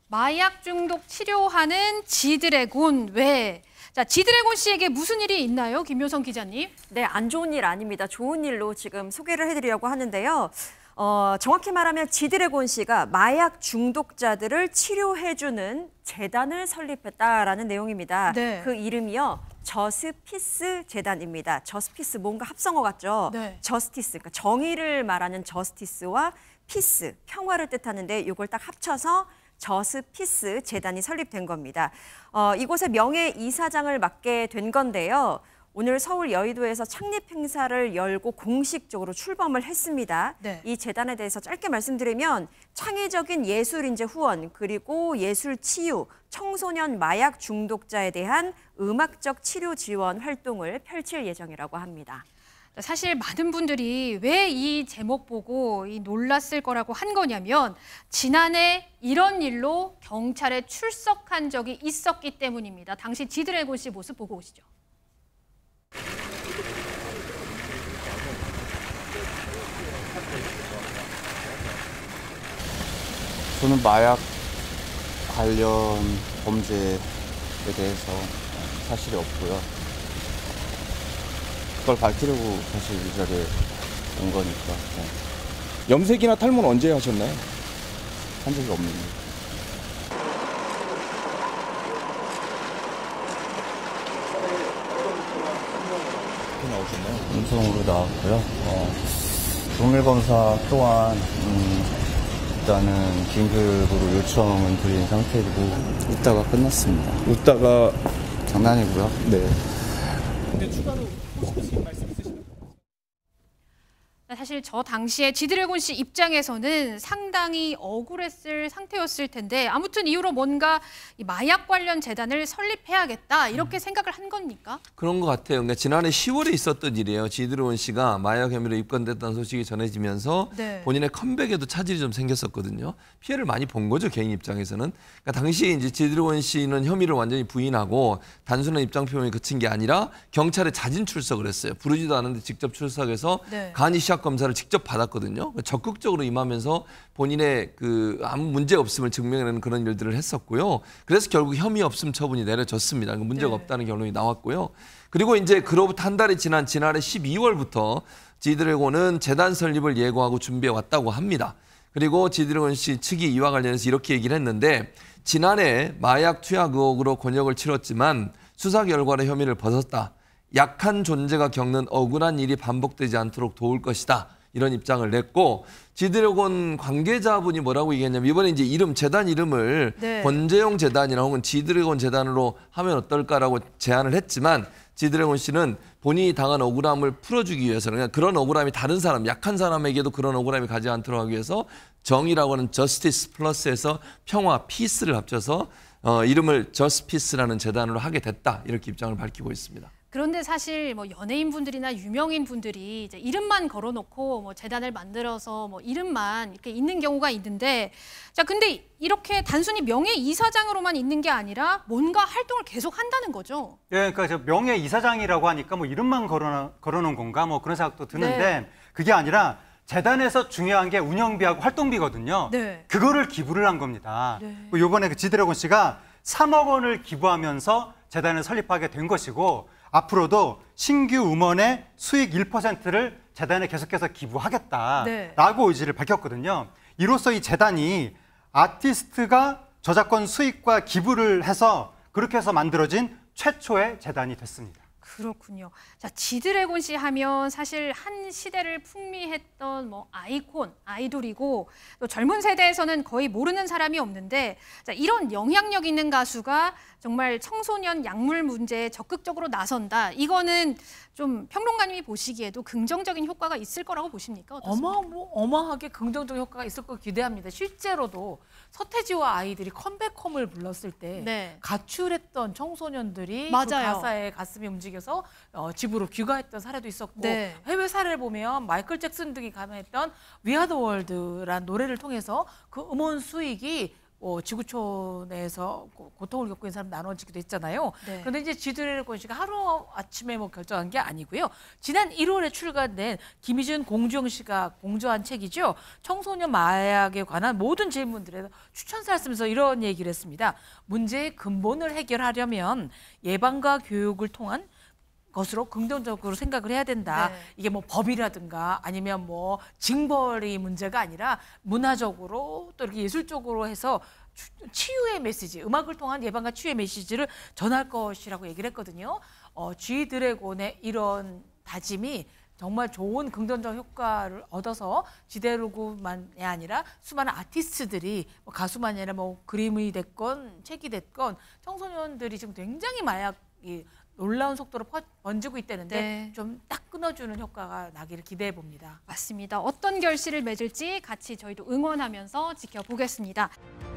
마약 중독 치료하는 지드래곤 왜? 자, 지드래곤 씨에게 무슨 일이 있나요, 김효성 기자님? 네, 안 좋은 일 아닙니다. 좋은 일로 지금 소개를 해드리려고 하는데요. 정확히 말하면 지드래곤 씨가 마약 중독자들을 치료해주는 재단을 설립했다라는 내용입니다. 네. 그 이름이요. 저스피스 재단입니다. 저스피스 뭔가 합성어 같죠? 네. 저스티스, 그러니까 정의를 말하는 저스티스와 피스, 평화를 뜻하는데 이걸 딱 합쳐서 저스피스 재단이 설립된 겁니다. 이곳의 명예 이사장을 맡게 된 건데요. 오늘 서울 여의도에서 창립 행사를 열고 공식적으로 출범을 했습니다. 네. 이 재단에 대해서 짧게 말씀드리면 창의적인 예술 인재 후원 그리고 예술 치유, 청소년 마약 중독자에 대한 음악적 치료 지원 활동을 펼칠 예정이라고 합니다. 사실 많은 분들이 왜 이 제목 보고 놀랐을 거라고 한 거냐면 지난해 이런 일로 경찰에 출석한 적이 있었기 때문입니다. 당시 지드래곤 씨 모습 보고 오시죠. 저는 마약 관련 범죄에 대해서 사실이 없고요. 그걸 밝히려고 사실 이 자리에 온 거니까. 염색이나 탈모는 언제 하셨나요? 한 적이 없는데. 어떻게 나오셨나요? 음성으로 나왔고요. 동일검사 또한 일단은 긴급으로 요청은 드린 상태이고 웃다가 끝났습니다. 웃다가 장난이고요. 네. 근데 추가로 하실 말씀 있으신가요? 사실 저 당시에 지드래곤 씨 입장에서는 상당히 억울했을 상태였을 텐데 아무튼 이후로 뭔가 이 마약 관련 재단을 설립해야겠다 이렇게 생각을 한 겁니까? 그런 것 같아요. 그러니까 지난해 10월에 있었던 일이에요. 지드래곤 씨가 마약 혐의로 입건됐다는 소식이 전해지면서 네. 본인의 컴백에도 차질이 좀 생겼었거든요. 피해를 많이 본 거죠, 개인 입장에서는. 그러니까 당시에 이제 지드래곤 씨는 혐의를 완전히 부인하고 단순한 입장 표명에 그친 게 아니라 경찰에 자진 출석을 했어요. 부르지도 않은데 직접 출석해서 네. 간이 시약 검사를 직접 받았거든요. 적극적으로 임하면서 본인의 그 아무 문제 없음을 증명하는 그런 일들을 했었고요. 그래서 결국 혐의 없음 처분이 내려졌습니다. 문제가 네. 없다는 결론이 나왔고요. 그리고 이제 그로부터 한 달이 지난 지난해 12월부터 지드래곤은 재단 설립을 예고하고 준비해 왔다고 합니다. 그리고 지드래곤 씨 측이 이와 관련해서 이렇게 얘기를 했는데 지난해 마약 투약 의혹으로 곤욕을 치렀지만 수사 결과로 혐의를 벗었다. 약한 존재가 겪는 억울한 일이 반복되지 않도록 도울 것이다. 이런 입장을 냈고 지드래곤 관계자분이 뭐라고 얘기했냐면 이번에 이제 재단 이름을 네. 권재용 재단이나 혹은 지드래곤 재단으로 하면 어떨까라고 제안을 했지만 지드래곤 씨는 본인이 당한 억울함을 풀어주기 위해서는 그냥 그런 억울함이 다른 사람, 약한 사람에게도 그런 억울함이 가지 않도록 하기 위해서 정의라고 하는 저스티스 플러스에서 평화, 피스를 합쳐서 이름을 저스피스라는 재단으로 하게 됐다. 이렇게 입장을 밝히고 있습니다. 그런데 사실 뭐 연예인 분들이나 유명인 분들이 이제 이름만 걸어놓고 뭐 재단을 만들어서 뭐 이름만 이렇게 있는 경우가 있는데 자 근데 이렇게 단순히 명예 이사장으로만 있는 게 아니라 뭔가 활동을 계속 한다는 거죠. 예, 그러니까 저 명예 이사장이라고 하니까 뭐 이름만 걸어놓은 건가 뭐 그런 생각도 드는데 네. 그게 아니라 재단에서 중요한 게 운영비하고 활동비거든요. 네. 그거를 기부를 한 겁니다. 네. 이번에 그 지드래곤 씨가 3억 원을 기부하면서 재단을 설립하게 된 것이고 앞으로도 신규 음원의 수익 1%를 재단에 계속해서 기부하겠다라고 네. 의지를 밝혔거든요. 이로써 이 재단이 아티스트가 저작권 수익과 기부를 해서 그렇게 해서 만들어진 최초의 재단이 됐습니다. 그렇군요. 자, 지드래곤 씨 하면 사실 한 시대를 풍미했던 뭐 아이콘, 아이돌이고 또 젊은 세대에서는 거의 모르는 사람이 없는데 자, 이런 영향력 있는 가수가 정말 청소년 약물 문제에 적극적으로 나선다. 이거는 좀 평론가님이 보시기에도 긍정적인 효과가 있을 거라고 보십니까? 어떻습니까? 어마어마하게 긍정적 효과가 있을 거 기대합니다. 실제로도 서태지와 아이들이 컴백홈을 불렀을 때 네. 가출했던 청소년들이 그 맞아요. 가사에 가슴이 움직여서 집으로 귀가했던 사례도 있었고 네. 해외 사례를 보면 마이클 잭슨 등이 가명했던 We Are The World란 노래를 통해서 그 음원 수익이 지구촌에서 고통을 겪고 있는 사람 나눠지기도 했잖아요. 네. 그런데 이제 지드래곤 씨가 하루 아침에 뭐 결정한 게 아니고요. 지난 1월에 출간된 김희준 공주영 씨가 공저한 책이죠. 청소년 마약에 관한 모든 질문들에서 추천사를 쓰면서 이런 얘기를 했습니다. 문제의 근본을 해결하려면 예방과 교육을 통한 것으로 긍정적으로 생각을 해야 된다. 네. 이게 뭐 법이라든가 아니면 뭐 징벌이 문제가 아니라 문화적으로 또 이렇게 예술적으로 해서 치유의 메시지, 음악을 통한 예방과 치유의 메시지를 전할 것이라고 얘기를 했거든요. G 드래곤의 이런 다짐이 정말 좋은 긍정적 효과를 얻어서 지드래곤만이 아니라 수많은 아티스트들이 뭐 가수만이 아니라 뭐 그림이 됐건 책이 됐건 청소년들이 지금 굉장히 마약이 놀라운 속도로 번지고 있다는데 네. 좀 딱 끊어주는 효과가 나기를 기대해 봅니다. 맞습니다. 어떤 결실을 맺을지 같이 저희도 응원하면서 지켜보겠습니다.